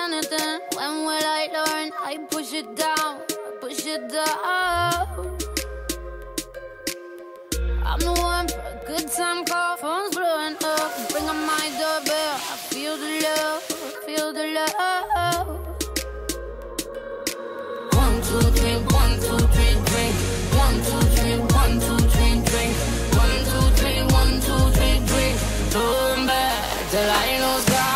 anything. When will I learn? I push it down, push it down. I'm the one for a good time call. Phone's blowing up, bring on my doorbell. I feel the love, feel the love. 1, 2, 3, 1, 2, 3, drink. 1, 2, 3, 1, 2, 3, drink. 1, 2, 3, 1, 2, 3, drink. Turn back till I know sky.